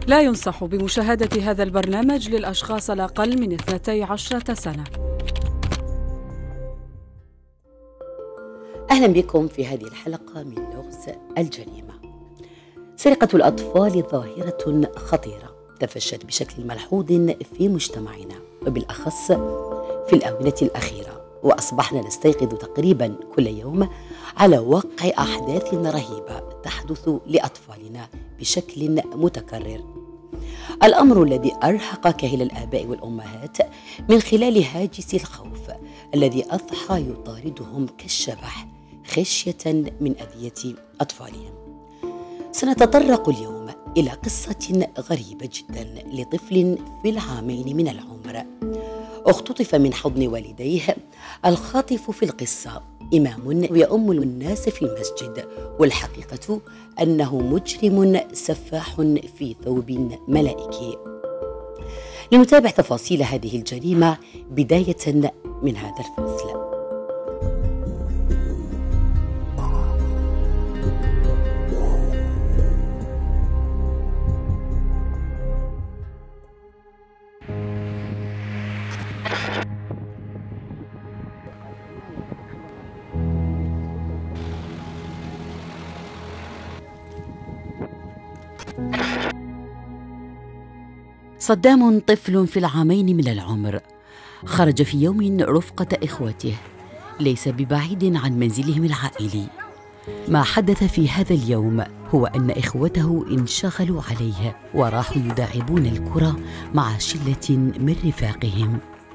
لا ينصح بمشاهدة هذا البرنامج للأشخاص الأقل من 12 سنة. أهلا بكم في هذه الحلقة من لغز الجريمة. سرقة الأطفال ظاهرة خطيرة تفشت بشكل ملحوظ في مجتمعنا، وبالأخص في الآونة الأخيرة، وأصبحنا نستيقظ تقريبا كل يوم على وقع أحداث رهيبة تحدث لأطفالنا بشكل متكرر. الأمر الذي أرهق كاهل الآباء والأمهات من خلال هاجس الخوف الذي أضحى يطاردهم كالشبح خشية من أذية أطفالهم. سنتطرق اليوم إلى قصة غريبة جدا لطفل في العامين من العمر اختطف من حضن والديه. الخاطف في القصة إمام يؤم الناس في المسجد، والحقيقة أنه مجرم سفاح في ثوب ملائكي. لنتابع تفاصيل هذه الجريمة بداية من هذا الفصل. صدام طفل في العامين من العمر خرج في يوم رفقة إخوته ليس ببعيد عن منزلهم العائلي. ما حدث في هذا اليوم هو أن إخوته انشغلوا عليه وراحوا يداعبون الكرة مع شلة من رفاقهم.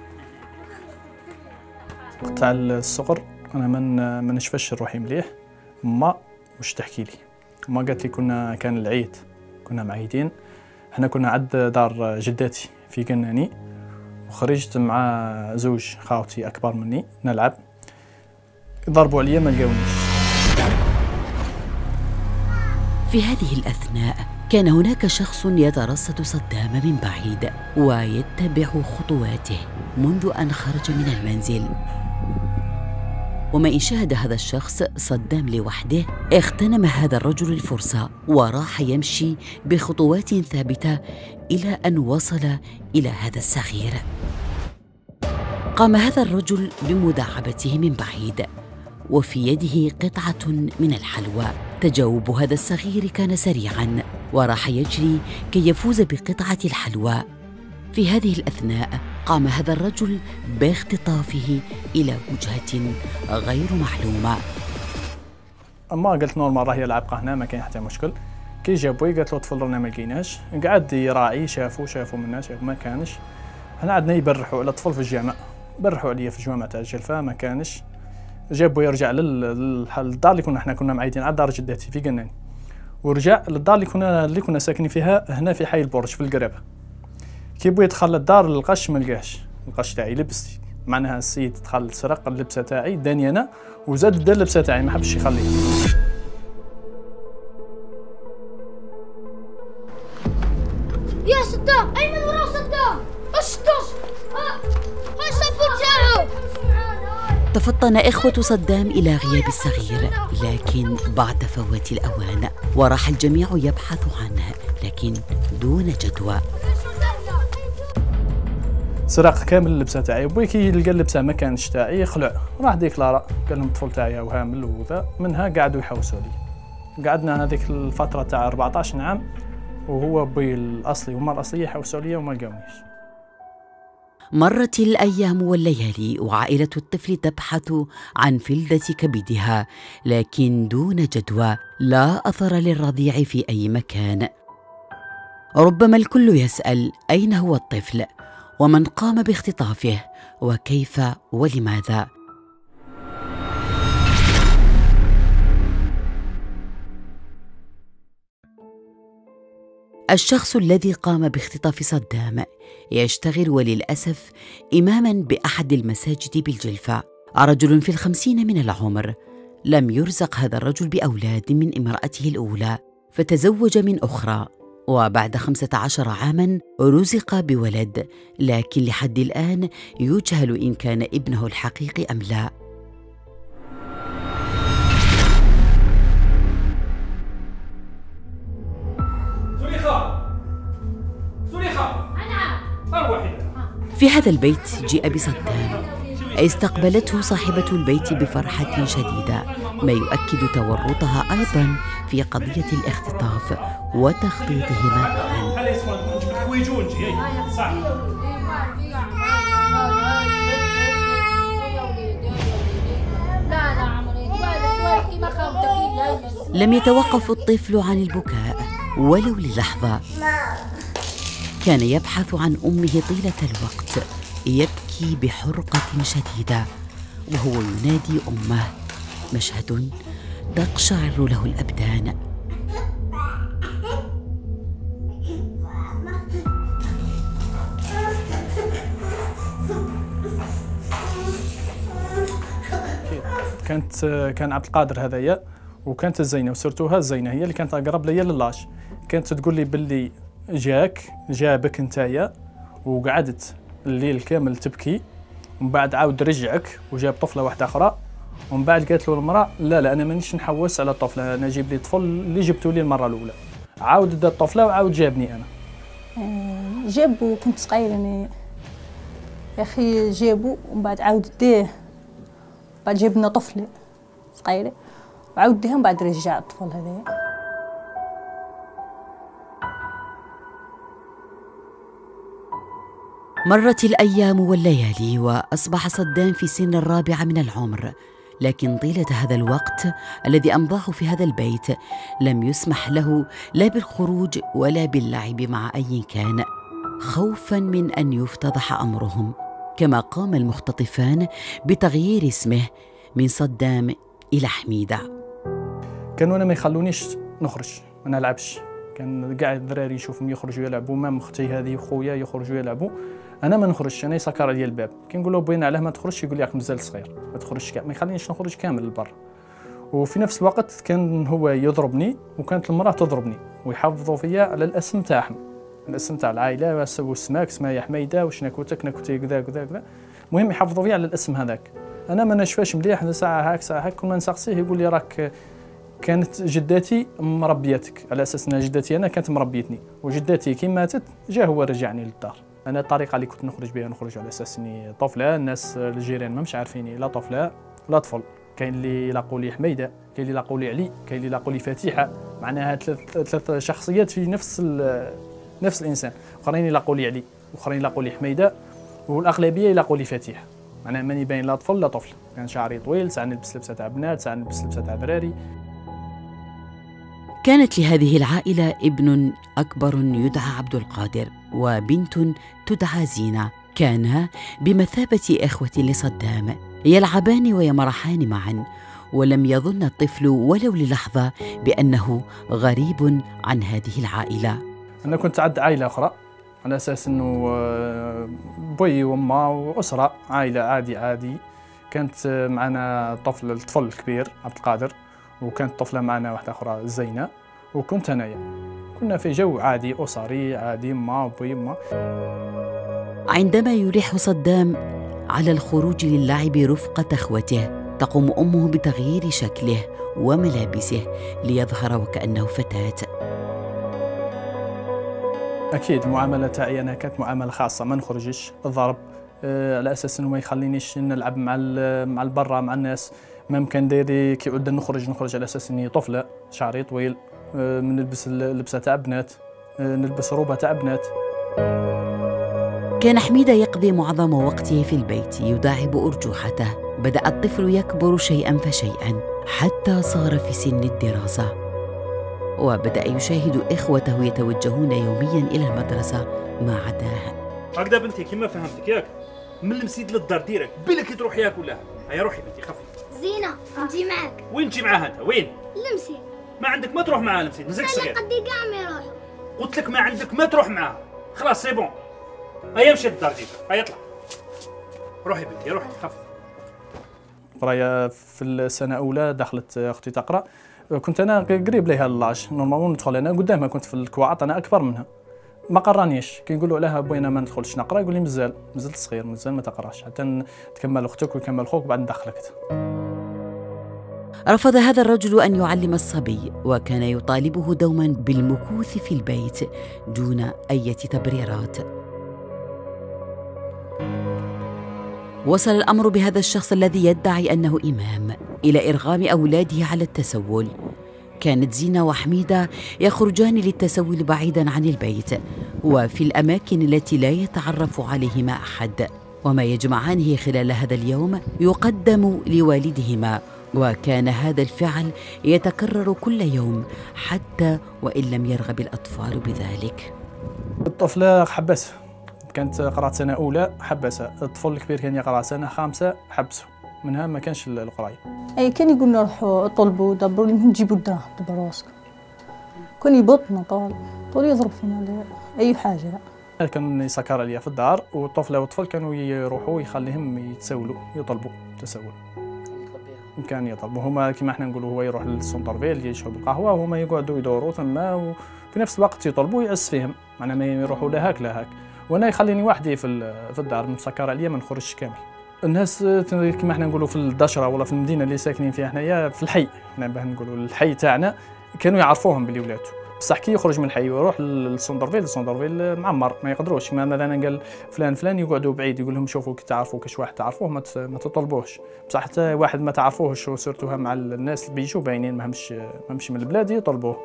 تاع الصغر أنا ما نشفاش روحي مليح. ما واش تحكي لي؟ ما قالت لي كان العيد، كنا معيدين، احنا كنا عند دار جداتي في قناني، وخرجت مع زوج خاوتي أكبر مني نلعب، ضربوا عليا ما لقاونيش. في هذه الأثناء كان هناك شخص يترصد صدام من بعيد ويتبع خطواته منذ أن خرج من المنزل. وما إن شاهد هذا الشخص صدام لوحده، اغتنم هذا الرجل الفرصة وراح يمشي بخطوات ثابتة إلى أن وصل إلى هذا الصغير. قام هذا الرجل بمداعبته من بعيد وفي يده قطعة من الحلوى. تجاوب هذا الصغير كان سريعاً وراح يجري كي يفوز بقطعة الحلوى. في هذه الأثناء قام هذا الرجل باختطافه إلى وجهة غير معلومة. أما قلت نورمال راهي لعبقة هنا ما كاين حتى مشكل. كي جا بوي قالت له طفل رانا ما لقيناش، قعد يراعي، شافوا من الناس ما كانش. احنا عندنا يبرحوا على الطفل في الجامع، برحوا عليا في الجامع تاع الجلفة ما كانش. جاب بوي رجع للدار اللي كنا معيدين على دار جداتي في قناني، ورجع للدار اللي كنا ساكنين فيها هنا في حي البرج في القرابة. كي بوي دخل للدار القش ما لقاش القش تاعي، لبستي معناها السيد دخل سرق اللبسه تاعي داني انا وزاد دا اللبسه تاعي ما حبش يخليها. يا صدام اي من ورا صدام اشطش هاي الصبور تاعو. تفطن إخوة صدام إلى غياب الصغير، لكن بعد فوات الأوان وراح الجميع يبحث عنه لكن دون جدوى. سرق كامل اللبسه تاعي، بوي كي لقى اللبسه ما كانش تاعي خلع، راح ديكلارا قال لهم الطفل تاعي هو هامل وذا. منها قعدوا يحوسوا لي. قعدنا هذيك الفتره تاع 14 عام وهو بوي الاصلي والمراه الاصليه يحوسوا لي وما لقاونيش. مرت الأيام والليالي وعائلة الطفل تبحث عن فلذة كبدها، لكن دون جدوى، لا أثر للرضيع في أي مكان. ربما الكل يسأل أين هو الطفل؟ ومن قام باختطافه؟ وكيف ولماذا؟ الشخص الذي قام باختطاف صدام يشتغل وللأسف إماماً بأحد المساجد بالجلفة. رجل في 50 من العمر. لم يرزق هذا الرجل بأولاد من امرأته الأولى، فتزوج من أخرى، وبعد 15 عاماً رزق بولد، لكن لحد الآن يجهل إن كان ابنه الحقيقي أم لا. في هذا البيت جيء بصدام. استقبلته صاحبة البيت بفرحة شديدة، ما يؤكد تورطها أيضا في قضية الاختطاف وتخطيطهما معا. لم يتوقف الطفل عن البكاء ولو للحظة. كان يبحث عن أمه طيلة الوقت، يبكي بحرقة شديدة وهو ينادي أمه، مشهد تقشعر له الأبدان. كان عبد القادر هذايا، وكانت الزينه وسرتوها الزينه هي اللي كانت اقرب ليا للاش. كانت تقول لي باللي جابك نتايا وقعدت الليل كامل تبكي، ومن بعد عاود رجعك وجاب طفله واحده اخرى، ومن بعد قالت له المراه لا انا مانيش نحوس على الطفله، انا جيب لي الطفل اللي جبته لي المره الاولى. عاود دا الطفله وعاود جابني انا. جابو كنت صغيره انا يا اخي، جابو ومن بعد عاود ديه، بعد جبنا طفله صغيره وعاود ديها، ومن بعد رجع الطفل هذا. مرت الأيام والليالي وأصبح صدام في سن 4 من العمر، لكن طيلة هذا الوقت الذي أمضاه في هذا البيت لم يسمح له لا بالخروج ولا باللعب مع أي كان، خوفاً من أن يفتضح أمرهم. كما قام المختطفان بتغيير اسمه من صدام إلى حميدة. كانوا أنا ما يخلونيش نخرج، ما نلعبش. كان قاعد الدراري يشوفهم يخرجوا يلعبوا، مام اختي هذه وخويا يخرجوا يلعبوا، انا ما نخرجش، انا يسكر عليا الباب. كي نقول له بوينا علاه ما تخرجش، يقول لي راك مازال صغير ما تخرجش، ما يخلينيش نخرج كامل للبر. وفي نفس الوقت كان هو يضربني وكانت المراه تضربني، ويحافظوا فيا على الاسم تاعهم، الاسم تاع العائله، والسماك اسمها يا حميده، واش ناكوتك ناكوتي كذا كذا كذا. المهم يحافظوا فيا على الاسم هذاك. انا ما نشفاش مليح، ساعه هاك ساعه هاك، كل ما نسقسيه يقول لي راك كانت جداتي مربيتك، على اساس ان جداتي انا كانت مربيتني، وجداتي كي ماتت جا هو رجعني للدار. انا الطريقه اللي كنت نخرج بها نخرج على اساس اني طفله، الناس الجيران ما مش عارفيني لا طفله لا طفل. كاين اللي يلاقوا لي حميده، كاين اللي يلاقوا لي علي، كاين اللي يلاقوا لي فاتحه، معناها ثلاث شخصيات في نفس الانسان. اخرين يلاقوا لي علي، واخرين يلاقوا لي حميده، والاغلبيه يلاقوا لي فاتحه. معناها ماني باين لا طفل لا طفل. كان شعري طويل، ساعه نلبس لبسه تاع بنات، ساعه نلبس لبسه تاع دراري. كانت لهذه العائلة ابن أكبر يدعى عبد القادر وبنت تدعى زينة، كانا بمثابة إخوة لصدام، يلعبان ويمرحان معا، ولم يظن الطفل ولو للحظة بأنه غريب عن هذه العائلة. أنا كنت عند عائلة أخرى على أساس أنه بوي وما وأسرة، عائلة عادي. كانت معنا الطفل الكبير عبد القادر، وكانت طفلة معنا واحدة أخرى زينة، وكنت أنايا. كنا في جو عادي أسري عادي، ما بوي ما. عندما يلح صدام على الخروج للعب رفقة أخوته، تقوم أمه بتغيير شكله وملابسه ليظهر وكأنه فتاة. أكيد المعاملة تاعي أنا كانت معاملة خاصة، ما نخرجش الضرب، على أساس أنه ما يخلينيش نلعب مع البرة مع الناس. ممكن ديري كي عدنا نخرج على أساس أني طفلة، شعري طويل، نلبس لبسة تاع بنات، نلبس روبة تاع بنات. كان حميدة يقضي معظم وقته في البيت يداعب أرجوحته. بدأ الطفل يكبر شيئا فشيئا حتى صار في سن الدراسة، وبدأ يشاهد إخوته يتوجهون يوميا إلى المدرسة ما عداه. هكذا بنتي كما فهمتك ياك، من المسيد للدار ديرك بالك تروح ياك ولا؟ هيا روحي بنتي خفي. زينة نجي معك. وين تجي معاها انت؟ وين؟ المسيد. ما عندك ما تروح معاها المسيد، مازالك صغير. قدي كاع ما يروحوا. قلت لك ما عندك ما تروح معاها، خلاص سي بون. هيا مشي للدار ديرك، هيا اطلع. روحي بنتي روحي خفي. قرايه في السنه الاولى دخلت اختي تقرا، كنت انا قريب ليها اللاج، نورمالمون ندخل انا قدامها، كنت في الكواعط انا اكبر منها. ما قرانيش، كي نقولوا عليها بوينا ما ندخلش نقرا، يقول لي مازال صغير، مازال ما تقراش حتى تكمل اختك ويكمل خوك بعد ندخلك. رفض هذا الرجل أن يعلم الصبي، وكان يطالبه دوما بالمكوث في البيت دون أي تبريرات. وصل الأمر بهذا الشخص الذي يدعي أنه إمام إلى إرغام أولاده على التسول. كانت زينة وحميدة يخرجان للتسول بعيداً عن البيت وفي الأماكن التي لا يتعرف عليهما أحد، وما يجمعانه خلال هذا اليوم يقدم لوالدهما، وكان هذا الفعل يتكرر كل يوم حتى وإن لم يرغب الأطفال بذلك. الطفلة حبسها، كانت قرأت سنة أولى حبسها. الطفل الكبير كان يقرأ سنة خامسة حبسه، منها ما كانش القراية. اي كان يقولنا روحوا طلبوا دبروا لهم جيبوا الدراهم دبروا راسكم. كان يبطنا طول يضرب فينا اي حاجه. كان يسكر عليا في الدار، والطفله والطفل كانوا يروحوا يخليهم يتسولوا يطلبوا تسول. كان يطلبوا هما كما احنا نقولوا، هو يروح للسونترفيل يشرب القهوه وهما يقعدوا يدوروا تما، وفي نفس الوقت يطلبوا ويعس فيهم، معناها ما يروحوا لا هاك لا هاك. وانا يخليني وحدي في الدار مسكر عليا ما نخرجش كامل. الناس كما احنا نقولوا في الدشره ولا في المدينه اللي ساكنين فيها حنايا في الحي، احنا باه نقولوا الحي تاعنا كانوا يعرفوهم بلي ولادو، بصح كي يخرج من الحي ويروح للسونترفيل معمر ما يقدروش. مثلا قال فلان يقعدوا بعيد، يقول لهم شوفوا كي تعرفوا كاش واحد تعرفوه ما تطلبوهش، بصح حتى واحد ما تعرفوهش وسيرتوها مع الناس اللي بيجوا باينين ما همش من البلاد يطلبوه.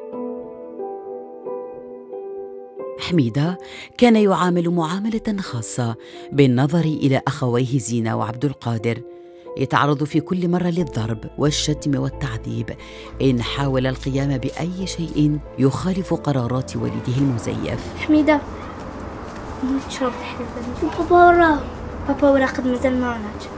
حميدة كان يعامل معاملة خاصة بالنظر إلى أخويه زينة وعبد القادر، يتعرض في كل مرة للضرب والشتم والتعذيب إن حاول القيام بأي شيء يخالف قرارات والده المزيف. حميدة شرب الحليب. بابا وراه قد مازال ما عناش.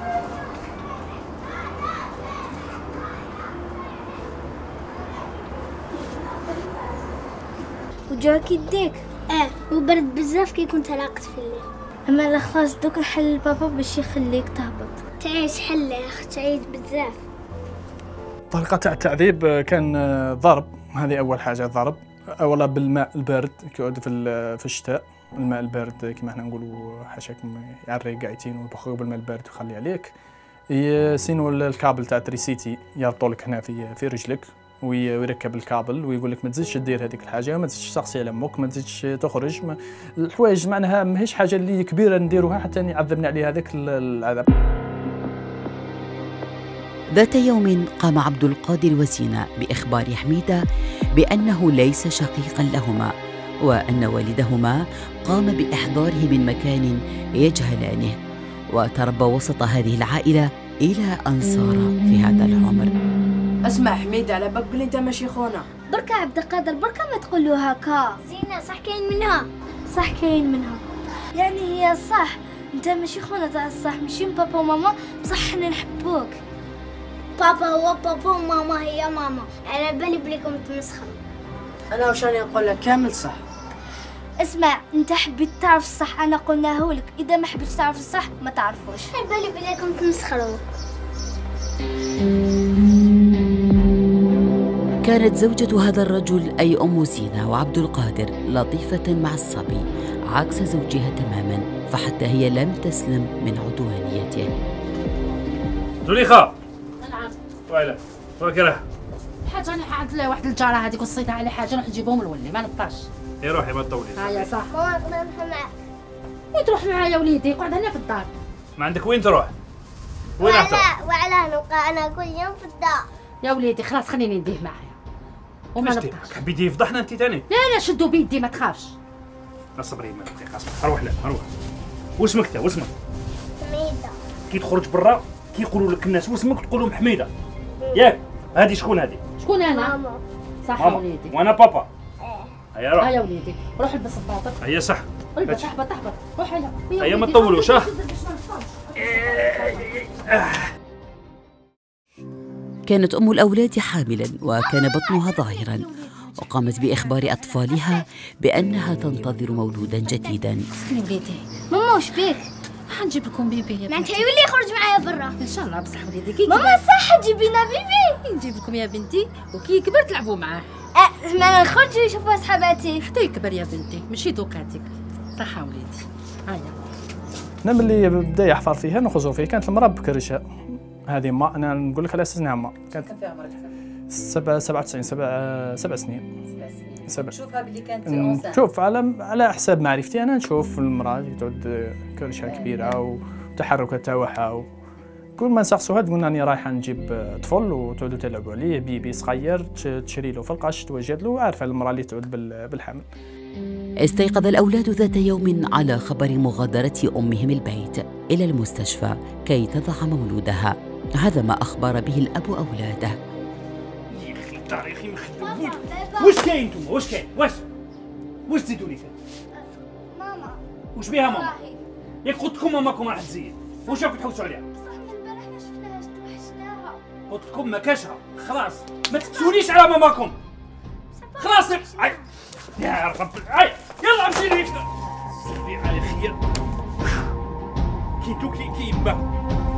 وجاك يديك؟ وبرد بزاف كي كنت راقد في الليل. اما لا خلاص دوك نحل بابا باش يخليك تهبط. تعيش حله يا اخي، تعيش بزاف. الطريقه تاع التعذيب كان ضرب، هذه اول حاجه ضرب، اولا بالماء البارد كيعود في الشتاء، الماء البارد كما احنا نقولوا حاشاك يعري قاعدين ويبخروا بالماء البارد ويخلي عليك. يسينوا الكابل تاع تريسيتي يربطوا لك هنا في رجلك ويركب الكابل ويقول لك ما تزيدش دير هذيك الحاجه، ما تزيدش تغسل على امك، ما تزيدش تخرج. الحوايج معناها ماهيش حاجه اللي كبيره نديروها حتى يعذبنا عليها هذاك العذاب. ذات يوم قام عبد القادر وزينة بإخبار حميدة بأنه ليس شقيقا لهما، وأن والدهما قام بإحضاره من مكان يجهلانه، وتربى وسط هذه العائلة إلى أن صار في هذا العمر. اسمع حميدة، على بالك بلي انت ماشي خونا. بركة عبد القادر، بركة ما تقولوا هكا. زينة صح كاين منها. صح كاين منها، يعني هي صح انت ماشي خونا تاع الصح، ماشي بابا وماما، بصح حنا نحبوك. بابا هو بابا وماما هي ماما، على بالي بليكم تمسخروا. انا واش راني نقول لك كامل صح. اسمع، انت حبيت تعرف الصح انا قلناهولك، اذا ما حبيتش تعرف الصح ما تعرفوش. على بالي بليكم تمسخروا. كانت زوجة هذا الرجل أي أم زينة وعبد القادر لطيفة مع الصبي عكس زوجها تماما، فحتى هي لم تسلم من عدوانيته. زليخة. نعم. ويلا فاكرة حاجة راني عند واحد الجارة هذيك وصيتها على حاجة نروح نجيبهم الولي ما نبقاش. يا روحي ما تطوليش. هيا صح. ماما نقدر نروح معاك. وين تروح معايا وليدي؟ قعد هنا في الدار. ما عندك وين تروح؟ وين تروح؟ وعلاه نبقى انا كل يوم في الدار. يا وليدي خلاص خليني نديه معايا. وما نبقاش. حبيتي يفضحنا انت ثاني؟ لا شدوا بيدي ما تخافش. اصبري ما دقيقة اصبر، اروح لا اروح. واسمك انت واسمك؟ حميدة. كي تخرج برا كي يقولوا لك الناس واسمك تقول لهم حميدة. ياك؟ هذه شكون هذه؟ شكون انا؟ ماما. صح يا وليدي. وانا بابا. هيا روح. هيا وليدي روح البس الباطل. هيا صح. البس احبط روح هيا. هيا ما تطولوش ها. كانت أم الأولاد حاملاً وكان بطنها ظاهراً، وقامت بإخبار أطفالها بأنها تنتظر مولوداً جديداً. سلي وليدي. ماما وش بيك؟ حنجيب لكم بيبي. معناتها يولي يخرج معايا برا. ان شاء الله بصح وليدي كي ماما صح تجيبي لنا بيبي. نجيب لكم يا بنتي وكي يكبر تلعبوا معاه. ما نخرج يشوفوا صحاباتي. حتى يكبر يا بنتي ماشي دوكاتك. صح وليدي. هيا. انا ملي بدا يحفر فيها نخرجوا فيه كانت المراه بكرشها. هذه ما انا نقول لك على اساس انها ما كانت كان فيها عمرك 97 7 سنين. 7 تشوفها باللي كانت اونسان. نشوف على حساب معرفتي انا نشوف المراه اللي تعود كرشها كبيره والتحركات تاعها. كل ما نسقسوها تقولنا راني رايحه نجيب طفل وتعودوا تلعبوا عليه، بيبي صغير تشري له في القش توجد له، عارفه المراه اللي تعود بالحمل. استيقظ الأولاد ذات يوم على خبر مغادرة أمهم البيت إلى المستشفى كي تضع مولودها. هذا ما أخبر به الأب أولاده. يا اخي تاريخي مخدوم. واش كاين نتوما؟ واش كاين؟ واش زيدوا لي فيه؟ ماما واش بيها ماما؟ ياك قلت لكم ماماكم راح تزيد، واش راكم تحوسوا عليها؟ بصح من البارح ما شفناهاش توحشناها. قلت لكم ما كاشها، خلاص ما تكسونيش على ماماكم. خلاص هاي يا رب هاي يلا امشي لي سيري على خير. كيتو كي يبا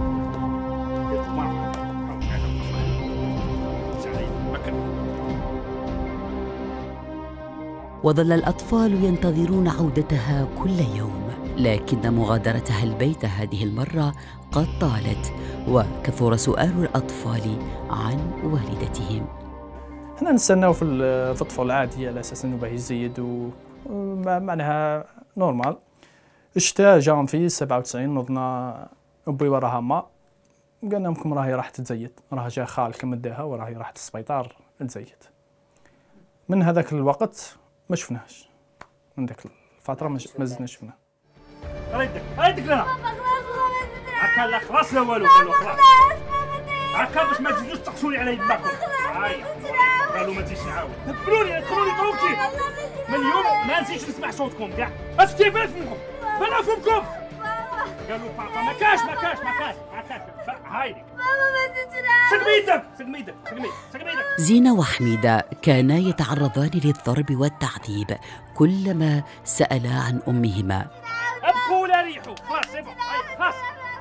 وظل الأطفال ينتظرون عودتها كل يوم، لكن مغادرتها البيت هذه المرة قد طالت، وكثر سؤال الأطفال عن والدتهم. حنا نستناو في الطفل العادي على اساس انه باه يزيد ومعناها نورمال. الشتاء جا في 97 نضنا ابوي وراها ما قالنا لكم راهي راح تتزيد، راه جا خالك مداها وراهي راحت السبيطار تزيد. من هذاك الوقت ما شفناهاش، من ذاك الفتره ما زدنا شفناها. هايدك لنا هكا لا خلاص لا والو خلاص هكا باش ما تزيدوش تقصوني على يداكم. هاي قالوا ما تزيدش نعاود دخلوني طروكتي من اليوم ما نزيدش نسمع صوتكم كاع. اسكتي بان فمكم بان فمكم. قالوا بابا ما كاش هايدك ماما ما تتنعم. سق ميدك زينة وحميدة كانا يتعرضان للضرب والتعذيب كلما سألا عن أمهما. ابقوا ولا ريحوا خلاص سيبوا هاي خلاص.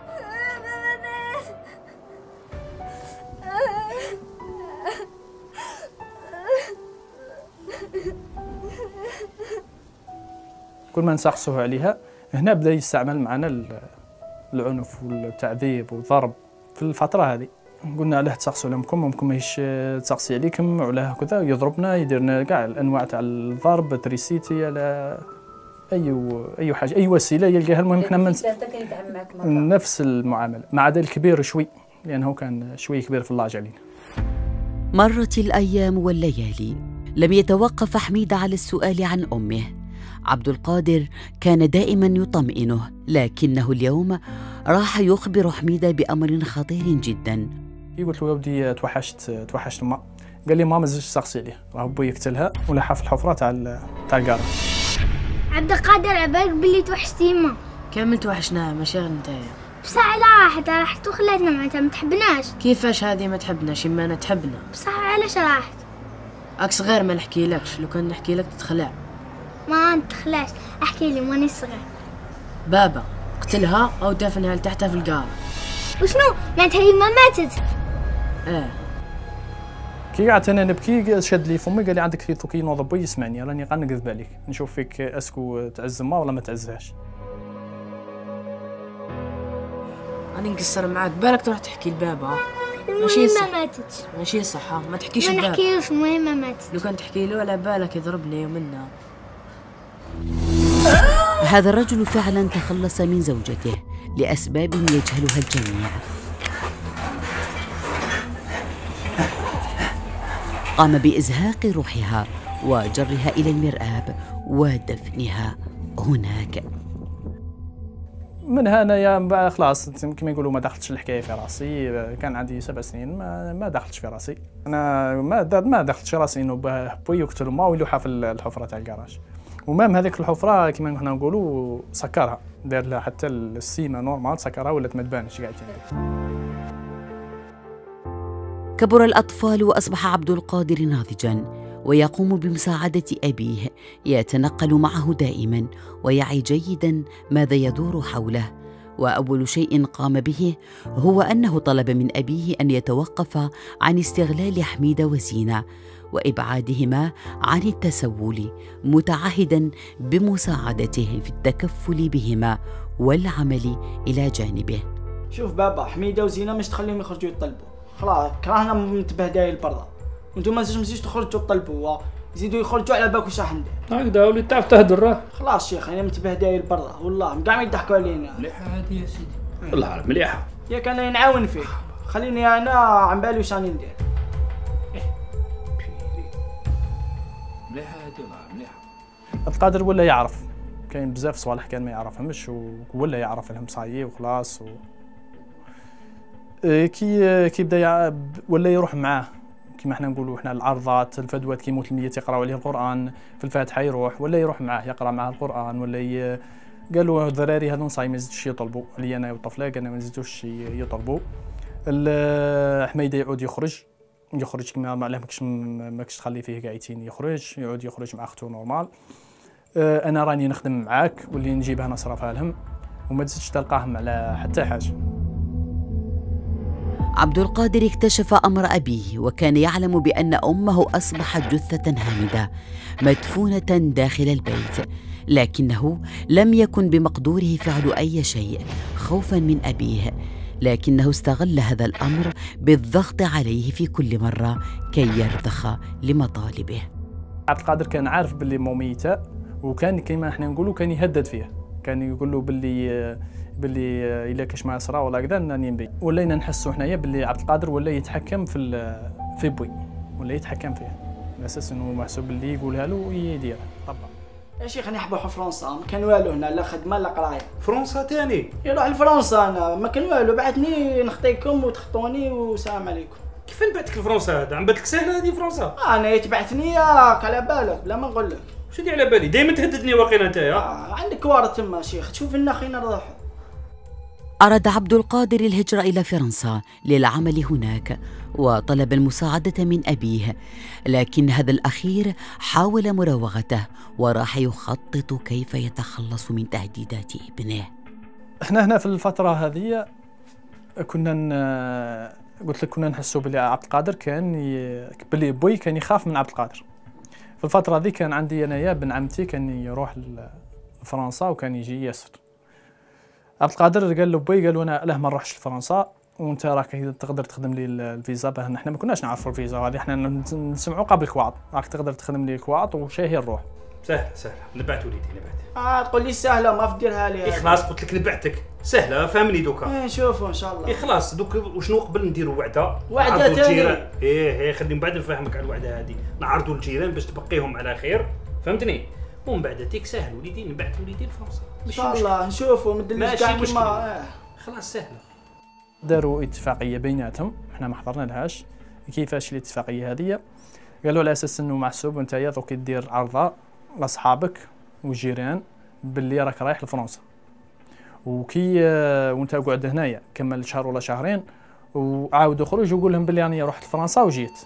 كل ما نسقسوه عليها هنا بدا يستعمل معنا العنف والتعذيب والضرب في الفتره هذه. قلنا علاه تسقسوا لامكم، ممكن ماهيش تسقسي عليكم وعلاه كذا، يضربنا يدير لنا كاع الانواع تاع الضرب، تريسيتي على اي حاجه اي وسيله يلقاها. المهم حنا نفس المعامله، ما عدا الكبير شوي لانه كان شوي كبير في اللاج علينا. مرت الايام والليالي، لم يتوقف حميدة على السؤال عن امه. عبد القادر كان دائما يطمئنه، لكنه اليوم راح يخبر حميدة بأمر خطير جدا. قلت له يا ودي توحشت ما، قال لي ما زلتش تسقسي عليه، راه بوي يقتلها ولحها في الحفره تاع القاره. عبد القادر عبالك بلي توحشتي ما كامل توحشناها ماشي غير نتايا. بصح راحت وخلاتنا معناتها ما تحبناش. كيفاش هذه ما تحبناش اما انا تحبنا؟ بصح علاش راحت؟ اكس غير ما نحكيلكش، لو كان نحكي لك تتخلع. ما نتخلاش، احكي لي ماني صغير. بابا قتلها او دفنها لتحتها في القاره. وشنو معناتها هي ما ماتت؟ كي قعدت انا نبكي شد لي فمي قال لي عندك كي نوض بوي يسمعني، راني قاعد نكذب عليك، نشوف فيك اسكو تعز ما ولا ما تعزهاش. راني نقصر معاك، بالك تروح تحكي لبابا. ماشي صح، ما ماتتش، ماشي صح، ما تحكيش ما لبابا. ما نحكيلوش، المهم ما ماتت. لو كان تحكي له على بالك يضربني ومنا. هذا الرجل فعلا تخلص من زوجته لأسباب يجهلها الجميع. قام بإزهاق روحها وجرها إلى المرآب ودفنها هناك. من هنا خلاص كما يقولوا ما دخلتش الحكايه في راسي. كان عندي 7 سنين ما دخلتش في راسي، انا ما دخلتش راسي انه بوي يقتل ما ويلوحها في الحفره تاع الكراج. ومام هذيك الحفره كما حنا نقولوا سكرها، دار لها حتى السيمه نورمال سكرها ولات ما تبانش كاع. كبر الأطفال وأصبح عبد القادر ناضجاً ويقوم بمساعدة أبيه، يتنقل معه دائماً ويعي جيداً ماذا يدور حوله. وأول شيء قام به هو أنه طلب من أبيه أن يتوقف عن استغلال حميدة وزينة وإبعادهما عن التسول، متعهداً بمساعدته في التكفل بهما والعمل إلى جانبه. شوف بابا، حميدة وزينة مش تخليهم يخرجوا يطلبوا، خلاص كرهنا منتبه داير البرة، وانتم ما تزيدوش تخرجوا تطلبوا، يزيدوا يخرجوا على بالك واش راح ندير. هكذا ولي تعرف تهدر راه. خلاص شيخ انا منتبه داير البرة، والله كاع ما يضحكوا علينا. مليحة هادي يا سيدي. والله مليحه. ياك انا نعاون فيك، خليني انا عن بالي واش راني ندير. مليحه هادي والله مليحه. عبد القادر ولا يعرف، كاين بزاف صوالح كان ما يعرفهمش ولا يعرف لهم صايي وخلاص كي بدا ولا يروح معاه كيما حنا نقولوا حنا العرضات الفدوات كي يموت الميت يقراو عليه القران في الفاتحه يروح ولا يروح معاه يقرا معاه القران ولا قالوا الذراري هذو صاي ما يزيدوش يطلبوا لي انا والطفله قالنا ما يزيدوش يطلبوا. حميده يعود يخرج كيما ما علمكش ماكش تخلي فيه قاعدين يعود يخرج مع اختو نورمال. انا راني نخدم معاك واللي نجيبها نصرفها لهم وما تزيدش تلقاهم على حتى حاجه. عبد القادر اكتشف أمر أبيه وكان يعلم بأن أمه أصبحت جثة هامدة مدفونة داخل البيت، لكنه لم يكن بمقدوره فعل أي شيء خوفا من أبيه، لكنه استغل هذا الأمر بالضغط عليه في كل مرة كي يرضخ لمطالبه. عبد القادر كان عارف باللي مو ميتة وكان كيما احنا نقولوا كان يهدد فيه، كان يقول له باللي الا كاش ما صرا ولا كذا راني نبي. ولينا نحسوا حنايا باللي عبد القادر ولا يتحكم في بوي ولا يتحكم فيه على اساس انه محسوب اللي يقولها له ويديرها. طبعا يا شيخ انا نحبوا فرنسا، ما كان والو هنا لا خدمه لا قرايه. فرنسا تاني يروح لفرنسا انا ما كان والو، بعثني نخطيكم وتخطوني والسلام عليكم. كيف نبعثك لفرنسا هذا؟ عم باتلك سهله هذه فرنسا؟ انا يتبعثني ياك على بالك بلا ما نقول لك. شو اللي على بالي؟ دائما تهددني واقيلا انت عندك ورد تما شيخ تشوف لنا خلينا نروحوا. أراد عبد القادر الهجرة إلى فرنسا للعمل هناك وطلب المساعدة من أبيه، لكن هذا الأخير حاول مراوغته وراح يخطط كيف يتخلص من تهديدات ابنه. احنا هنا في الفترة هذه قلت لك كنا نحسوا بلي عبد القادر بلي بوي كان يخاف من عبد القادر. في الفترة ذي كان عندي انايا بن عمتي كان يروح لفرنسا وكان يجي ياسر. عبد القادر قال له بوي قال له انا له ما نروحش لفرنسا وانت راك تقدر تخدم لي الفيزا. باه احنا ما كناش نعرفوا الفيزا هذه، احنا نسمعوا قبل الكواط راك تقدر تخدم لي الكواط وشاهي نروح. سهله نبعت وليدي نبعت. تقول لي سهله ما تديرها لي. خلاص قلت لك نبعتك سهله فهمني دوكا. نشوفوا ان شاء الله. خلاص دوك وشنو قبل نديروا وعده ثانيه. خلي من بعد نفهمك على الوعده هذه، نعرضوا الجيران باش تبقيهم على خير فهمتني، ومن بعد تيك سهل وليدي نبعث وليدي لفرنسا ان شاء الله. نشوفوا مدلش كاع كيما خلاص سهله. داروا اتفاقيه بيناتهم احنا ما حضرنا لهاش. كيفاش الاتفاقيه هذه؟ قالوا على اساس انه محسوب انت دوك دير عرضه لاصحابك والجيران باللي راك رايح لفرنسا، وانت قعد هنايا كمل شهر ولا شهرين وعاود اخرج وقول لهم باللي راني رحت لفرنسا وجيت.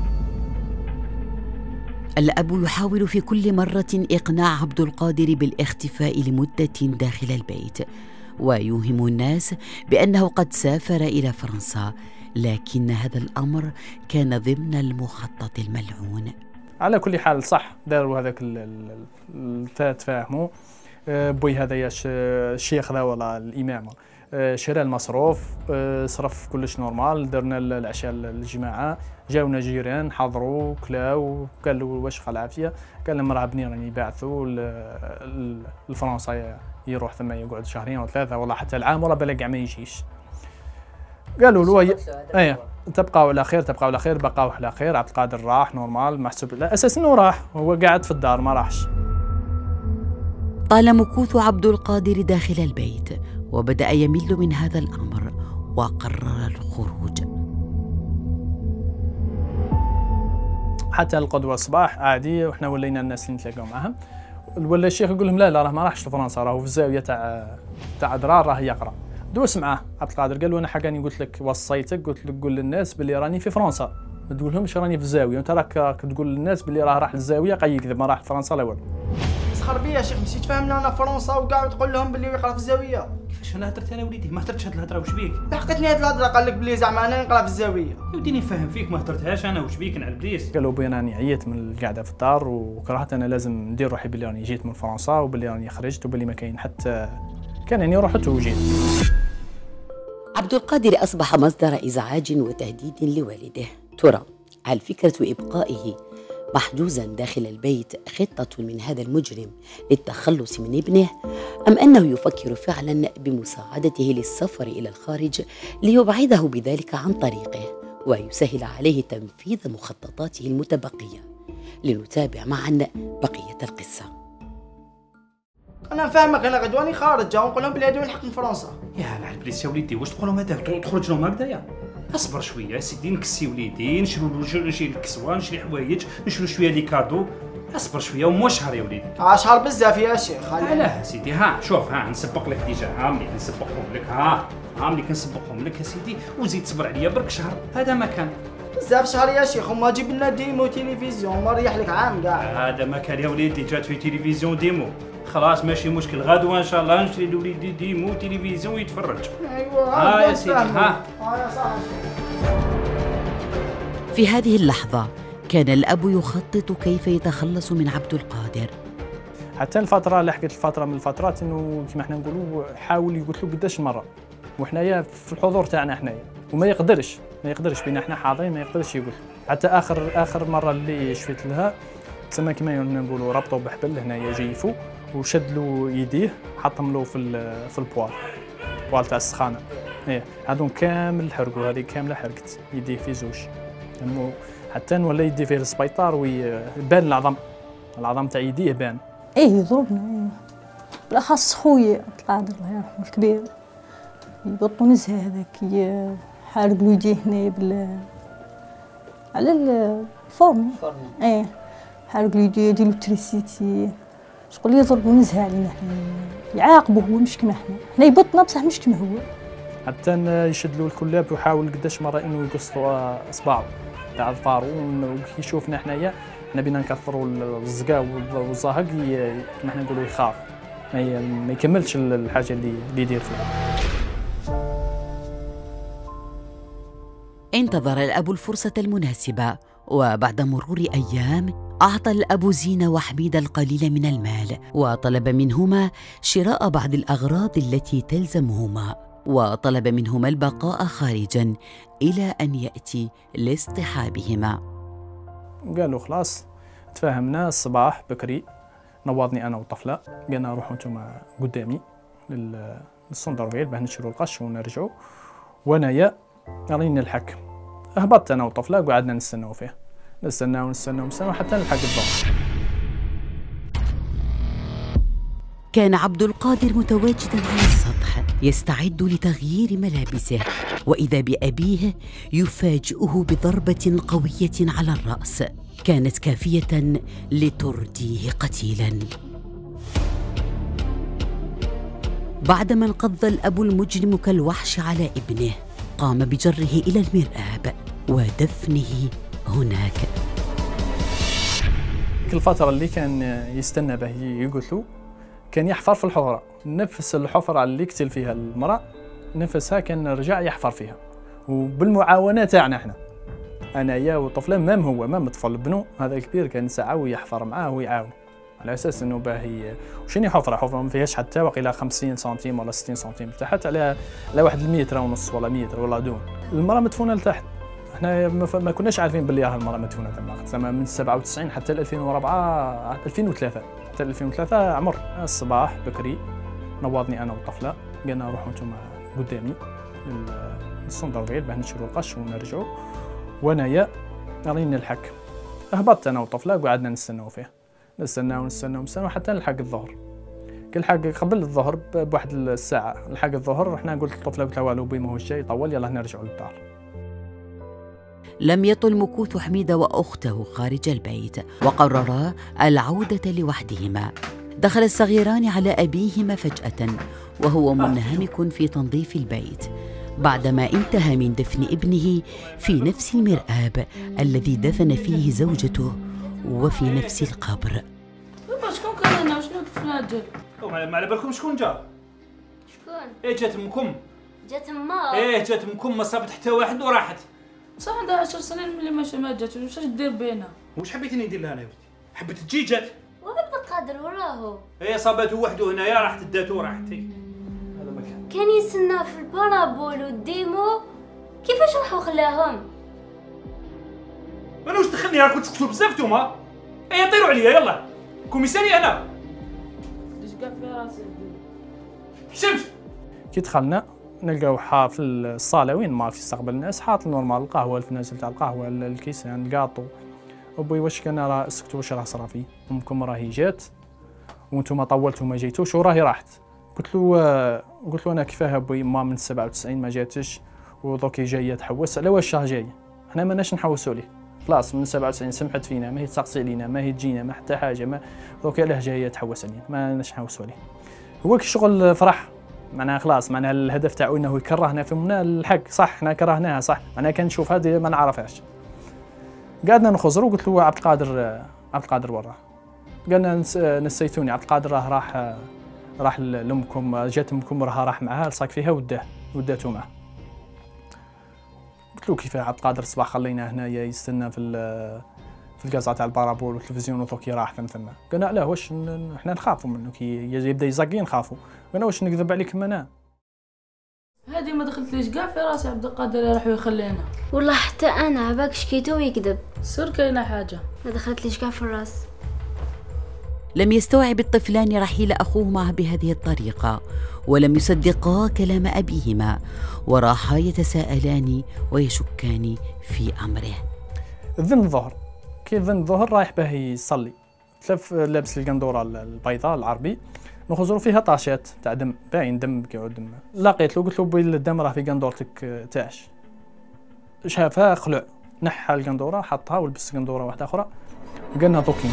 الأب يحاول في كل مرة إقناع عبد القادر بالاختفاء لمدة داخل البيت ويوهم الناس بأنه قد سافر إلى فرنسا، لكن هذا الأمر كان ضمن المخطط الملعون. على كل حال صح داروا هذاك تفاهموا بوي هذا الشيخ ذا ولا الإمام شرى المصروف صرف كلش نورمال. درنا العشاء الجماعة جاونا جيران حضروا كلاو قالوا واش خا العافية، قال لهم راه بني راني باعثوا لفرنسا يروح ثم يقعد شهرين او ثلاثة ولا حتى العام ولا بلا كاع ما يجيش. قالوا له تبقاو على خير بقاو على خير. عبد القادر راح نورمال محسوب لا اساس انه راح هو قاعد في الدار ما راحش. طال مكوث عبد القادر داخل البيت وبدأ يمل من هذا الأمر وقرر الخروج. حتى القدوة الصباح عادي وإحنا ولينا الناس اللي نتلاقاو معاهم ولا الشيخ يقول لهم لا راه ما راحش لفرنسا راهو في الزاوية تاع درار راه يقرأ. دوس معاه عبد القادر قال له أنا حقاني قلت لك وصيتك قلت لك قول للناس باللي راني في فرنسا ما تقولهمش راني في الزاوية وأنت راك تقول للناس باللي راه راح للزاوية يكذب ما راح لفرنسا لا والو. مسخر بيا يا شيخ مشيت تفهمنا انا فرنسا وكاع تقول لهم باللي يقرا في الزاويه. كيفاش انا هدرت انا وليدي ما هدرتش هاد الهضره واش بيك؟ لحقتني هاد الهضره قال لك باللي زعما انا نقرا في الزاويه. يا ودي نفهم فيك ما هدرتهاش انا واش بيك نعلبليس. قالوا بي راني عييت من القعده في الدار وكرهت انا لازم ندير روحي باللي راني جيت من فرنسا وباللي راني خرجت وباللي ما كاين حتى كان يعني رحت وجيت. عبد القادر أصبح مصدر إزعاج وتهديد لوالده. ترى هل فكرة إبقائه محجوزا داخل البيت خطة من هذا المجرم للتخلص من ابنه، أم أنه يفكر فعلا بمساعدته للسفر إلى الخارج ليبعده بذلك عن طريقه ويسهل عليه تنفيذ مخططاته المتبقية؟ لنتابع معا بقية القصة. انا فاهمك، انا غدواني خارج ونقول لهم بلي غادي نلحق من فرنسا. يا مع البليس يا وليدي، واش تقول لهم هذاك تخرج لهم هكذايا؟ اصبر شويه سيدي، نكسي وليدي، نشري الكسوه، نشري حوايج، نشري شويه لي كادو. اصبر شويه ومو شهر يا وليدي. شهر بزاف يا شيخ. علاه سيدي؟ ها شوف، ها نسبق لك ديجا، ها ملي نسبقهم لك، ها ملي كنسبقهم لك يا سيدي، وزيد صبر عليا برك شهر، هذا ما كان. بزاف شهر يا شيخ، وما جيب لنا ديمو تلفزيون، ما ريح لك عام كاع. هذا ما كان يا وليدي، جات في تلفزيون ديمو، خلاص ماشي مشكل، غدوه ان شاء الله نشري لوليدي ديمو تلفزيون يتفرج. ايوا يا سيدي، ها يا صاحبي. في هذه اللحظة كان الأب يخطط كيف يتخلص من عبد القادر. حتى الفتره لحقت الفتره من الفترات انه كما حنا نقولوا حاول يقول له قداش مره، وحنايا في الحضور تاعنا حنايا، وما يقدرش بينا حنا حاضرين، ما يقدرش يقول. حتى اخر مره اللي شفت لها تسمى كما نقولوا ربطوا بحبل هنايا جيفو وشد له يديه، حطهم له في البوال تاع السخانه. ايه هذون كامل حرقوا، هذه كامله حرقت يديه في زوج، حتى ولا يدي فيه السبيطار ويبان العظم تاع يديه بان. ايه يضربنا، بالاخص خويا القادر الله يرحمه الكبير، يبطو نزهه هذاك يحارق له يديه هنا على الفرن. ايه حارق له يديه، يدير له تريسيتي، شغل يضربوا نزهه علينا حنا، يعاقبوا هو مش كما حنا يبطنا بصح مش كما هو. حتى يشد له الكلاب ويحاول قداش مره انه يقص اصبعه تاع الظفار، وكي يشوفنا حنايا حنا بينا نكثروا الزقا والزهق كما حنا نقولوا يخاف ما يكملش الحاجه اللي يدير فيها. انتظر الأب الفرصة المناسبة، وبعد مرور أيام أعطى الأب زينة وحميد القليل من المال، وطلب منهما شراء بعض الأغراض التي تلزمهما، وطلب منهما البقاء خارجاً إلى أن يأتي لاصطحابهما. قالوا خلاص تفاهمنا، الصباح بكري نوضني أنا وطفلة، قلنا روحوا نتوما قدامي للسندروفيل باه نشرو القش ونرجعوا، وأنايا راني نلحق. هبطت أنا وطفلة وقعدنا نستناو فيه، نستناو حتى نلحق الظهر. كان عبد القادر متواجداً على السطح يستعد لتغيير ملابسه، وإذا بأبيه يفاجئه بضربة قوية على الرأس كانت كافية لترديه قتيلاً. بعدما انقض الأب المجرم كالوحش على ابنه، قام بجره إلى المرآب ودفنه هناك. الفترة اللي كان يستنى به يقتلوا كان يحفر في الحفرة، نفس الحفرة اللي قتل فيها المرأة نفسها كان رجع يحفر فيها، وبالمعاونة تاعنا احنا، انايا وطفله، مام الطفل بنو هذا الكبير كان ساعة ويحفر معاه ويعاون، على اساس انه باهي وشني حفرة ما فيهاش حتى وقيلا 50 سنتيم ولا 60 سنتيم تحت، على واحد المتر ونص ولا متر ولا دون. المرأة مدفونة لتحت، احنا ما كناش عارفين باللي راه المرأة مدفونة تما من 97 حتى 2004 2003 حتى 2003 عمر. الصباح بكري نوضني انا والطفله، قلنا روحوا نتوما قدامي للسندروفيل باه نشرو القش ونرجعوا، وانايا راني نلحق. هبطت انا والطفله وقعدنا نستناو فيه، نستناو حتى نلحق الظهر. كنلحق قبل الظهر بواحد الساعه، نلحق الظهر، احنا قلت للطفله قلت لها والو بي ماهوش جاي طول، يلا نرجعوا للدار. لم يطل مكوث حميدة وأخته خارج البيت، وقررا العودة لوحدهما. دخل الصغيران على أبيهما فجأة وهو منهمك في تنظيف البيت، بعدما انتهى من دفن ابنه في نفس المرآب الذي دفن فيه زوجته وفي نفس القبر. شكون كان هنا؟ شنو الطفلات ديال؟ ما على بالكم شكون جا؟ شكون؟ ايه جات امكم. جات ما؟ ايه جات امكم، ما صابت حتى واحد وراحت. صح عندها 10 سنين ملي ما جات، واش دير بينا؟ واش حبيتني ندير لها انا يا ولدي؟ حبيت تجي جات. وعبد القادر وراهو. ايه صابته وحده هنايا، راحت داتو وراحت. هذا ما كان يستنى في البارابول والديمو، كيفاش راحوا خلاهم؟ انا واش دخلني؟ راكم تسقسوا بزاف نتوما. اي طيروا عليا يلا كوميساري انا ليش كاع في راسي حشمش. كي دخلنا نلقاو في الصاله وين ما في يستقبل الناس حاط نورمال القهوه الفناجل تاع القهوه الكيسان الكاطو. ابوي واش كان راه سكتوا واش راه صرافي امكم راهي جات وانتم طولتوا ما جيتوش وراهي راحت. قلت له انا كيفاه ابوي ما من 97 ما جاتش ودوكي جايه تحوس على واش راه جايه حنا ماناش نحوسوا ليه خلاص من 97 سمحت فينا ما هي تسقسي علينا ما هي تجينا ما حتى حاجه ما دوكا علاه جايه تحوس علينا ماناش نحوسوا ليه. هو كي شغل فرح معناها خلاص معناها الهدف تاعو انه يكرهنا في منا الحق صح حنا كرهناها صح معناها كان نشوف هذه ما نعرفهاش. قعدنا نخزروا قلت له عبد القادر وراه قالنا نسيتوني عبد القادر راه راح لامكم جات امكم راها راح معاها لصق فيها وداتو معاه. قلت له كيف عبد القادر الصباح خلينا هنايا يستنى في الكازا تاع البارابول والتلفزيون وثوكي راح ثم قلنا علاه واش حنا نخافوا منه كي يبدا يزقي نخافوا قلنا واش نكذب عليكم انا. هذه ما دخلتليش كاع في راسي عبد القادر يروح يخلينا. والله حتى انا عباك شكيتو ويكذب. سر كاينه حاجه ما دخلتليش كاع في الراس. لم يستوعب الطفلان رحيل أخوهما بهذه الطريقة ولم يصدقا كلام أبيهما وراحا يتساءلان ويشكان في أمره. ذن الظهر كي ذن الظهر رايح باه يصلي تلف لابس القندوره البيضاء العربي نخزروا فيها طاشات تاع دم باين دم كيعود دم. لقيت له قلت له بوي الدم راه في قندورتك تاعش. شافها خلع نحى القندوره حطها ولبس قندوره واحده اخرى قالنا دوكي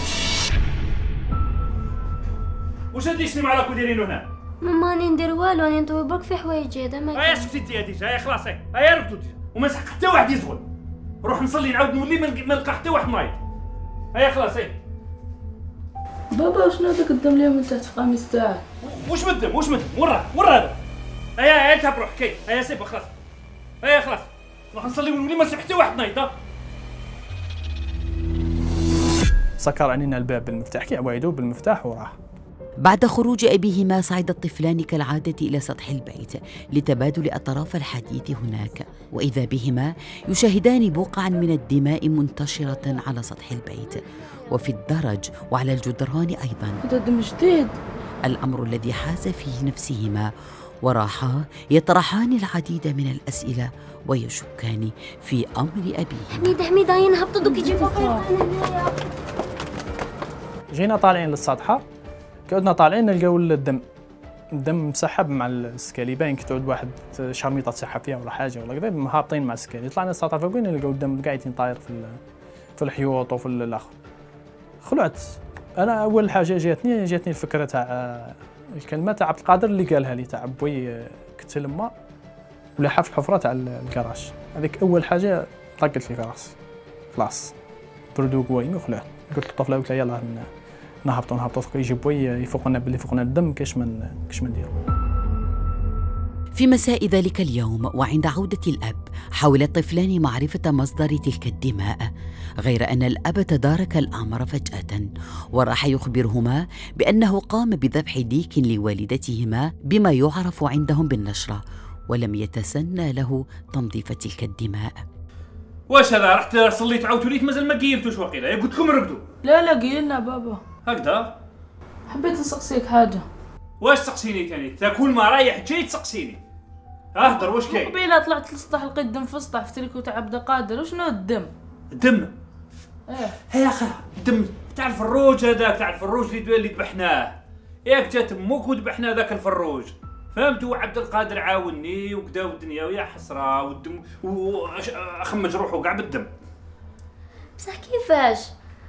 واش هاد اللي معاك ودايرينو هنا؟ ماما راني ندير والو راني نطوي برك في حوايج هذا ما هيا سكتي انت هادي هيا خلاص هيا ربطوا وما نسحق حتى واحد يزول. روح نصلي نعاود نولي ما نلقى حتى واحد مريض. هيا خلاص هيا. بابا شنو هذاك الدم اللي من تحت في القميص تاعك؟ واش من الدم ورا هذا. هيا تهب روحك هيا سيبها خلاص. هيا خلاص روح نصلي ونولي ما نسحق حتى واحد نايض. سكر علينا الباب بالمفتاح كي عوايدو بالمفتاح وراح. بعد خروج أبيهما صعد الطفلان كالعادة إلى سطح البيت لتبادل أطراف الحديث هناك وإذا بهما يشاهدان بقعا من الدماء منتشرة على سطح البيت وفي الدرج وعلى الجدران أيضا. هذا دم جديد. الأمر الذي حاز فيه نفسهما وراحا يطرحان العديد من الأسئلة ويشكان في أمر أبيهما. حميدة ينهبطوا دوك يجيبوا هنايا. جينا طالعين للسطحة كنا طالعين نلقاو الدم مسحب مع السكالي باين كي تعود واحد شرميطه تسحب فيها ولا حاجه ولا كذا هابطين مع السكالي. طلعنا السطح فوقين نلقاو الدم قاعدين طاير في الحيوط وفي الاخر. خلعت انا اول حاجه جاتني الفكره تاع الكلمه تاع عبد القادر اللي قالها لي تاع بوي قتل ما ولا حف الحفره تاع الكراش. هذيك اول حاجه طقت لي في راسي خلاص بردو قوي وخلعت. قلت للطفله قلت لها يلا نهبطوا يجيب بوي يفوقنا باللي فوقنا الدم كاش ما نديروا. في مساء ذلك اليوم وعند عودة الأب حاول الطفلان معرفة مصدر تلك الدماء غير أن الأب تدارك الأمر فجأة وراح يخبرهما بأنه قام بذبح ديك لوالدتهما بما يعرف عندهم بالنشرة ولم يتسنى له تنظيف تلك الدماء. واش هذا رحت صليت عاود وليت مازال ما قيلتوش واقيلا قلت لكم رقدوا. لا قيلنا بابا. هكذا حبيت نسقسيك حاجه. واش تسقسيني ثاني؟ تا كل ما رايح جاي تسقسيني. اهدر واش كاين؟ قبيله طلعت للسطح لقيت دم في السطح في تريكو تاع عبد القادر. وشنو الدم؟ الدم؟ ايه يا اخي الدم تاع الفروج هذاك تاع الفروج اللي ذبحناه. ياك جات امك وذبحنا ذاك الفروج. فهمتوا عبد القادر عاوني وكدا والدنيا ويا حسره والدم وخمج روحه كاع بالدم. بصح كيفاش؟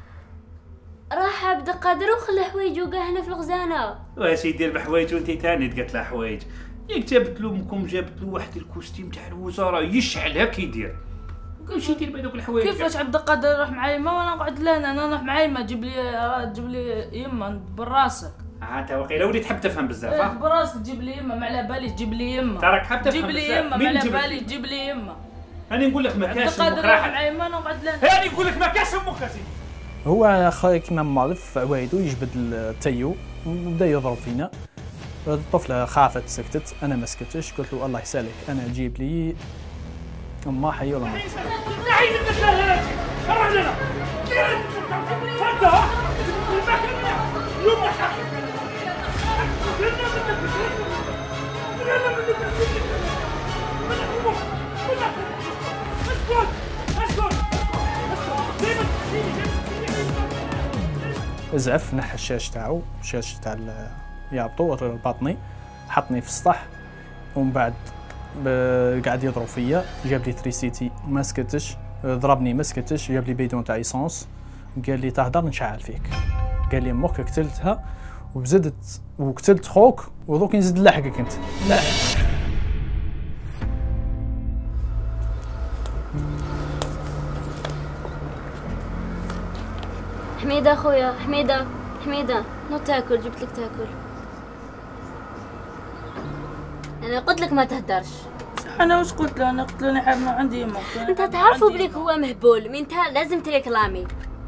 راح عبد القادر وخلى حوايجو كاع هنا في الخزانه. واش يدير بحوايج وانت ثاني قالت له حوايج؟ ياك جابت له امكم جابت له واحد الكوستيم تاع الوزاره يشعل هاك يدير. واش يدير بهذوك الحوايج؟ كيفاش عبد القادر يروح معايا ما وانا نقعد لهنا انا نروح معايا ما تجيب لي يما براسك. انت واقيلا وليت تحب تفهم بزاف. براسك تجيب لي يما ما على بالي تجيب لي يما. تراك حاب تفهم تجيب لي يما ما على بالي تجيب لي يما. انا نقول لك ما كاش امك راح معايا ما نقعد لهنا. انا نقول لك ما كاش امك اسيدي. هو كيما مالف عوايدو يجبد التيو وبدا يضرب فينا. الطفله خافت سكتت انا ما سكتش قلت له الله يسالك انا جيب لي ما حي ولا ما. زعف نحى الشاش تاعو، الشاش تاع يابطو الباطني، حطني في السطح، ومن بعد قاعد يضرب فيا، جاب لي تريسيتي ما سكتش، ضربني ما سكتش، جاب لي بيدون تاع ايسونس، قال لي تهدر نشعل فيك، قال لي امك قتلتها وزدت وقتلت خوك ودوك نزيد نلحقك انت. لا حميدة خويا، حميدة نو تاكل، جبت لك تاكل. انا قلت لك ما تهدرش. انا وش قلت له؟ انا قلت له انا حاب ما عندي يمه. انت تعرفوا بليك هو مهبول، مينتا لازم تريك كلامي.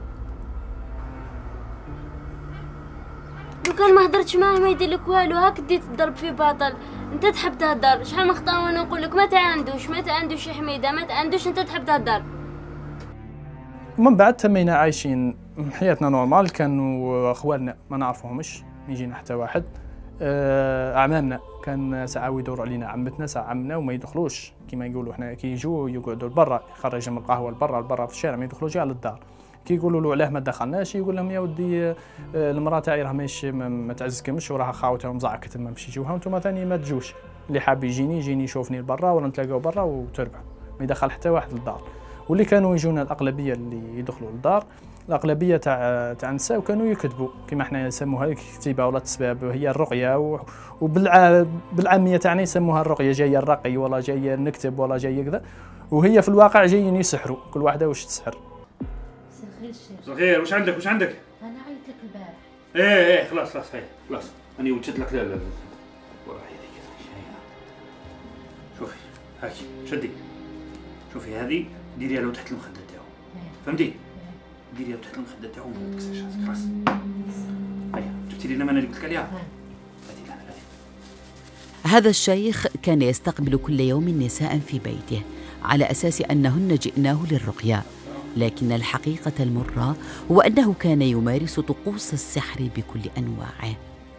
لو كان ما هدرتش معاه ما يدير لك والو، هاك ديت تضرب فيه باطل. انت تحب تهدر، شحال ما خطا وانا نقول لك ما تعندوش يا حميدة، ما تعندوش، انت تحب تهدر. من بعد تمينا عايشين حياتنا نورمال، كانوا اخوالنا ما نعرفوهمش، يجينا حتى واحد. اعمامنا كان ساعه يدور علينا عمتنا ساعه عمنا وما يدخلوش كيما يقولوا حنا كي يجوا يقعدوا لبرا، يخرجهم القهوه لبرا في الشارع، ما يدخلوش على الدار. كي يقولوا له علاه ما دخلناش يقول لهم يا ودي المراه تاعي راه ماشي ما تعزكمش وراها خاوتها مزعكه تما باش يجوها وانتم ثاني ما تجوش، اللي حاب يجيني يشوفني لبرا ولا نتلاقاو برا وتربح، ما يدخل حتى واحد للدار. واللي كانوا يجونا الاغلبيه اللي يدخلوا للدار الاغلبيه تاع النساء وكانوا يكذبوا كيما حنا نسموها الكتيبه ولا التسباب، هي الرقيه بالعاميه تاعنا يسموها الرقيه، جايه الرقي ولا جايه نكتب ولا جايه كذا، وهي في الواقع جايين يسحروا، كل واحده واش تسحر. صغير واش عندك انا عيطت لك البارح. ايه خلاص هاي خلاص انا وجدت لك. لا وراي هذيك شوفي هاكي شدي، شوفي هذه ديريها له تحت المخده تاعو، فهمتي؟ ديريها له تحت المخده تاعو وما تكسرش راسك خلاص. هيا جبتي لي انا اللي قلت لك عليها. هذا الشيخ كان يستقبل كل يوم نساء في بيته على أساس أنهن جئناه للرقية، لكن الحقيقة المرة هو أنه كان يمارس طقوس السحر بكل أنواعه.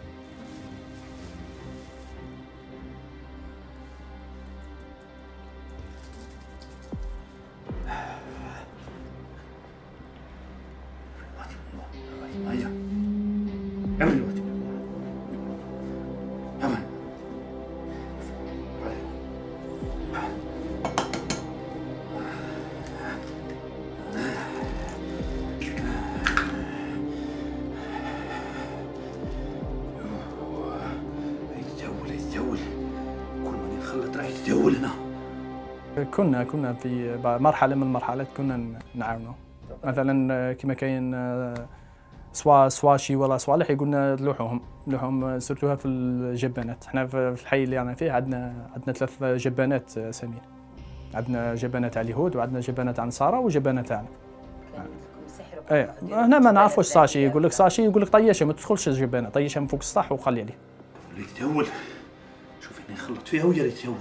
كنا في مرحله من المرحلات كنا نعاونوا، مثلا كما كاين سواشي ولا صوالح يقولنا لوحهم سرتوها في الجبانات. احنا في الحي اللي انا فيه عندنا 3 جبانات سمين، عندنا جبانه تاع اليهود وعندنا جبانه تاع النصارى وجبانه تاعنا. ايه هنا ما نعرفوش ساشي، يقول لك ساشي يقول لك طيشه ما تدخلش الجبانه، طيشها من فوق السطح وخلي عليه. اللي يتهول شوف انا خلط فيها ويا يتهول.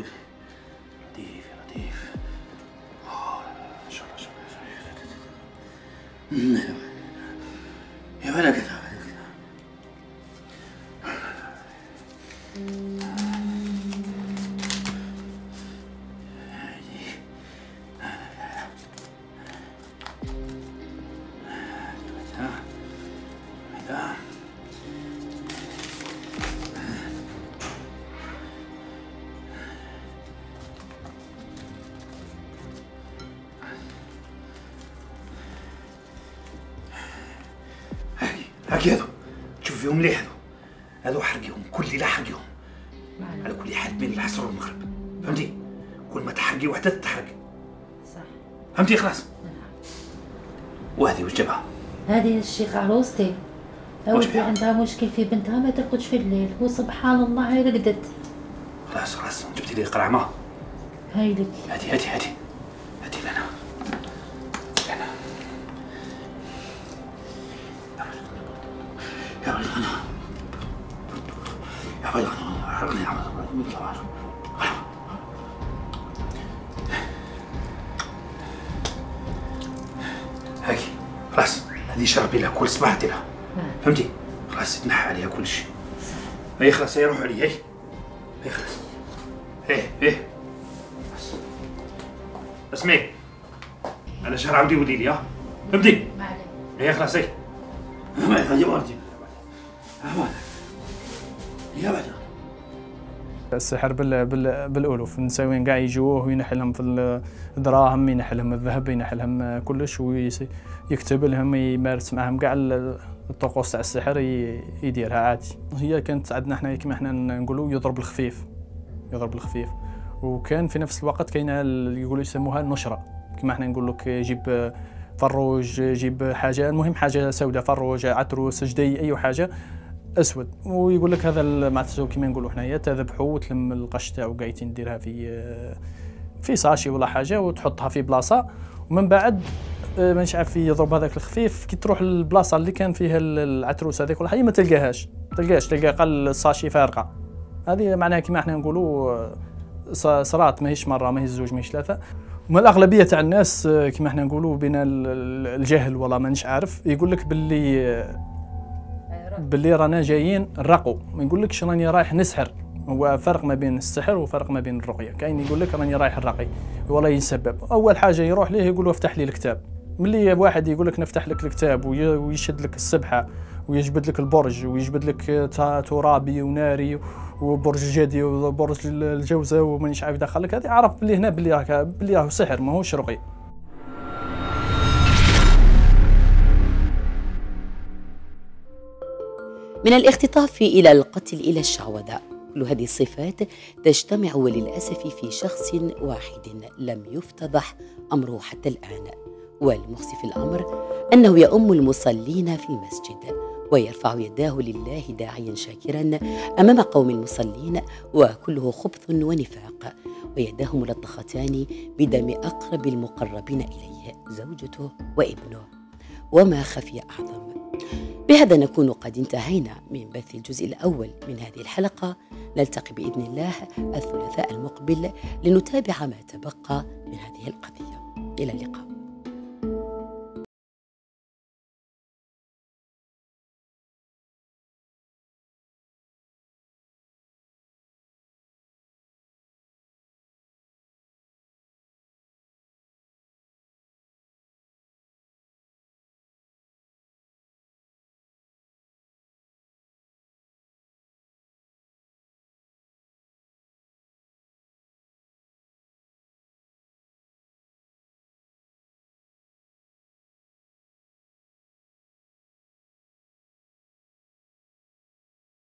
لطيف ان شاء الله يا ولد كذا. هاكي هذو تشوف فيهم مليح، هذو حرقيهم كل ليله حرقيهم على كل حال بين العصر والمغرب، فهمتي؟ كل ما تحرقي وحده تتحرق، صح فهمتي؟ خلاص. وهذه وش جابها؟ هذه الشيخ عروستي ودي عندها مشكل في بنتها ما ترقدش في الليل، وسبحان الله هي رقدت. خلاص جبتي لي قرعه ما؟ هاي لك. هاتي لنا. يا ولد هاكي خلاص، هذه شربي لها كل صباح ديرها، فهمتي؟ خلاص تنحى عليها كل شيء. هي خلاص هي روح عليا. هي خلاص. ايه اسمعي، انا شهر عاودي ولي لي ها ابدي. هي خلاص هي هي مرتي يا بعد السحر بالالوف، النساوين كاع يجوه وينحي لهم في الدراهم، ينحي لهم الذهب، ينحي لهم كلش، ويكتب لهم، يمارس معهم كاع الطقوس تاع السحر يديرها عادي. هي كانت عندنا حنا كما حنا نقولوا يضرب الخفيف، وكان في نفس الوقت كاينه يقولوا يسموها النشره، كما حنا نقول لك جيب فروج، جيب حاجه، المهم حاجه سوداء، فروج، عتروس، جدي، اي حاجه اسود، ويقول لك هذا معناتها كيما نقولوا حنايا تذبحوا وتلم القش تاعو قايتين ديرها في ساشي ولا حاجه وتحطها في بلاصه، ومن بعد مانيش عارف يضرب هذاك الخفيف، كي تروح للبلاصه اللي كان فيها العتروس هذيك ولا حاجه ما تلقاهاش، تلقى قال الساشي فارقه. هذه معناها كيما احنا نقولوا صرات، ماهيش مره، ماهيش زوج، ماهيش ثلاثه. وما الاغلبيه تاع الناس كيما احنا نقولوا بين الجهل ولا مانيش عارف، يقول لك باللي رانا جايين نرقوا، ما يقولكش راني رايح نسحر. هو فرق ما بين السحر وفرق ما بين الرقيه. كاين يقول لك راني رايح نرقي ولا يسبب، اول حاجه يروح ليه يقول له افتح لي الكتاب. ملي واحد يقول لك نفتح لك الكتاب ويشد لك السبحه ويجبد لك البرج ويجبد لك ترابي وناري وبرج جدي وبرج الجوزه ومانيش عارف يدخل لك، هذه عرف بلي هنا بلي راهو سحر ماهوش رقي. من الاختطاف إلى القتل إلى الشعوذة، كل هذه الصفات تجتمع وللأسف في شخص واحد لم يفتضح أمره حتى الآن. والمخزي في الأمر أنه يؤم المصلين في المسجد ويرفع يداه لله داعيا شاكرا أمام قوم المصلين، وكله خبث ونفاق، ويداه ملطختان بدم أقرب المقربين إليه، زوجته وابنه، وما خفي أعظم. بهذا نكون قد انتهينا من بث الجزء الأول من هذه الحلقة. نلتقي بإذن الله الثلاثاء المقبل لنتابع ما تبقى من هذه القضية. إلى اللقاء.